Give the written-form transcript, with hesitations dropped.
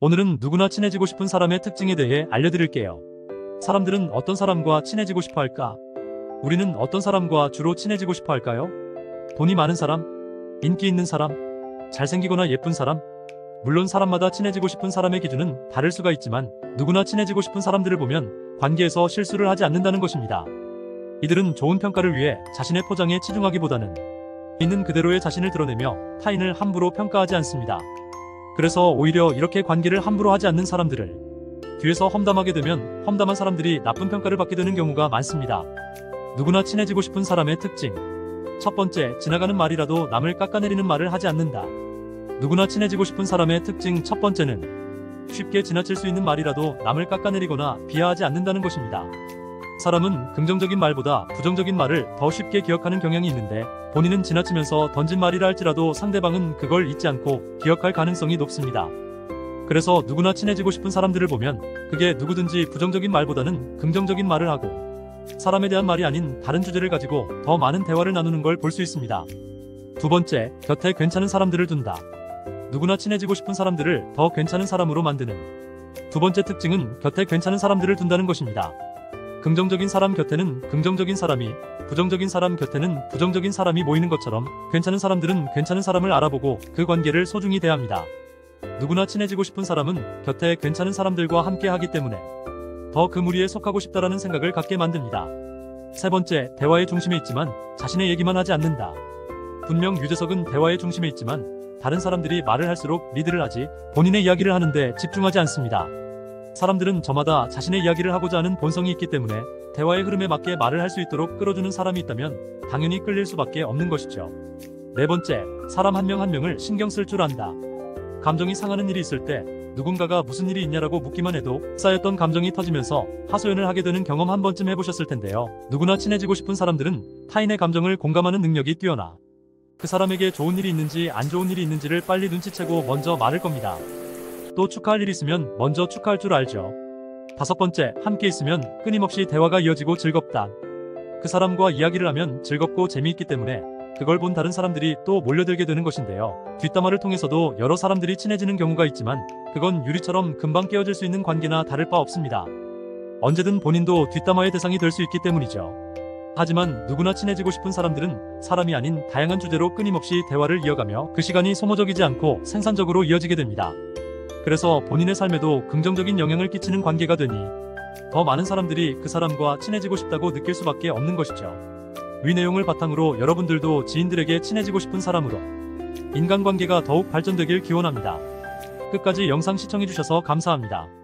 오늘은 누구나 친해지고 싶은 사람의 특징에 대해 알려드릴게요. 사람들은 어떤 사람과 친해지고 싶어 할까? 우리는 어떤 사람과 주로 친해지고 싶어 할까요? 돈이 많은 사람? 인기 있는 사람? 잘생기거나 예쁜 사람? 물론 사람마다 친해지고 싶은 사람의 기준은 다를 수가 있지만 누구나 친해지고 싶은 사람들을 보면 관계에서 실수를 하지 않는다는 것입니다. 이들은 좋은 평가를 위해 자신의 포장에 치중하기보다는 있는 그대로의 자신을 드러내며 타인을 함부로 평가하지 않습니다. 그래서 오히려 이렇게 관계를 함부로 하지 않는 사람들을 뒤에서 험담하게 되면 험담한 사람들이 나쁜 평가를 받게 되는 경우가 많습니다. 누구나 친해지고 싶은 사람의 특징. 첫 번째, 지나가는 말이라도 남을 깎아내리는 말을 하지 않는다. 누구나 친해지고 싶은 사람의 특징 첫 번째는 쉽게 지나칠 수 있는 말이라도 남을 깎아내리거나 비하하지 않는다는 것입니다. 사람은 긍정적인 말보다 부정적인 말을 더 쉽게 기억하는 경향이 있는데 본인은 지나치면서 던진 말이라 할지라도 상대방은 그걸 잊지 않고 기억할 가능성이 높습니다. 그래서 누구나 친해지고 싶은 사람들을 보면 그게 누구든지 부정적인 말보다는 긍정적인 말을 하고 사람에 대한 말이 아닌 다른 주제를 가지고 더 많은 대화를 나누는 걸 볼 수 있습니다. 두 번째, 곁에 괜찮은 사람들을 둔다. 누구나 친해지고 싶은 사람들을 더 괜찮은 사람으로 만드는 두 번째 특징은 곁에 괜찮은 사람들을 둔다는 것입니다. 긍정적인 사람 곁에는 긍정적인 사람이, 부정적인 사람 곁에는 부정적인 사람이 모이는 것처럼 괜찮은 사람들은 괜찮은 사람을 알아보고 그 관계를 소중히 대합니다. 누구나 친해지고 싶은 사람은 곁에 괜찮은 사람들과 함께 하기 때문에 더 그 무리에 속하고 싶다라는 생각을 갖게 만듭니다. 세 번째, 대화의 중심에 있지만 자신의 얘기만 하지 않는다. 분명 유재석은 대화의 중심에 있지만 다른 사람들이 말을 할수록 리드를 하지 본인의 이야기를 하는데 집중하지 않습니다. 사람들은 저마다 자신의 이야기를 하고자 하는 본성이 있기 때문에 대화의 흐름에 맞게 말을 할 수 있도록 끌어주는 사람이 있다면 당연히 끌릴 수밖에 없는 것이죠. 네 번째, 사람 한 명 한 명을 신경 쓸 줄 안다. 감정이 상하는 일이 있을 때 누군가가 무슨 일이 있냐라고 묻기만 해도 쌓였던 감정이 터지면서 하소연을 하게 되는 경험 한 번쯤 해보셨을 텐데요. 누구나 친해지고 싶은 사람들은 타인의 감정을 공감하는 능력이 뛰어나 그 사람에게 좋은 일이 있는지 안 좋은 일이 있는지를 빨리 눈치채고 먼저 말할 겁니다. 또 축하할 일이 있으면 먼저 축하할 줄 알죠. 다섯 번째, 함께 있으면 끊임없이 대화가 이어지고 즐겁다. 그 사람과 이야기를 하면 즐겁고 재미있기 때문에 그걸 본 다른 사람들이 또 몰려들게 되는 것인데요. 뒷담화를 통해서도 여러 사람들이 친해지는 경우가 있지만 그건 유리처럼 금방 깨어질 수 있는 관계나 다를 바 없습니다. 언제든 본인도 뒷담화의 대상이 될 수 있기 때문이죠. 하지만 누구나 친해지고 싶은 사람들은 사람이 아닌 다양한 주제로 끊임없이 대화를 이어가며 그 시간이 소모적이지 않고 생산적으로 이어지게 됩니다. 그래서 본인의 삶에도 긍정적인 영향을 끼치는 관계가 되니 더 많은 사람들이 그 사람과 친해지고 싶다고 느낄 수밖에 없는 것이죠. 위 내용을 바탕으로 여러분들도 지인들에게 친해지고 싶은 사람으로 인간관계가 더욱 발전되길 기원합니다. 끝까지 영상 시청해주셔서 감사합니다.